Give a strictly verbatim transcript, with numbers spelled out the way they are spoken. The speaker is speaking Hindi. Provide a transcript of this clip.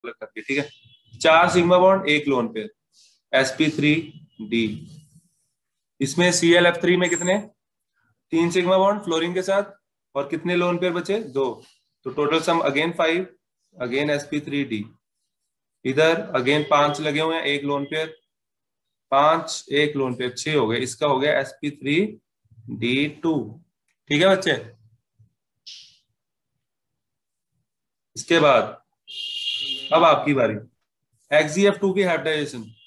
अलग करके, ठीक है। चार सिग्मा बॉन्ड, एक lone pair, S P three D. इसमें सी एल एफ थ्री में कितने, तीन सिग्मा बॉन्ड फ्लोरीन के साथ, और कितने लोन पेयर बचे, दो। तो total sum again five, again S P three D. इधर अगेन पांच लगे हुए हैं, एक लोन पेयर, पांच एक लोन पेयर, छह हो गए। इसका हो गया s P three d two. ठीक है बच्चे। इसके बाद अब आपकी बारी, एक्स जी एफ टू की हाइब्रिडाइजेशन।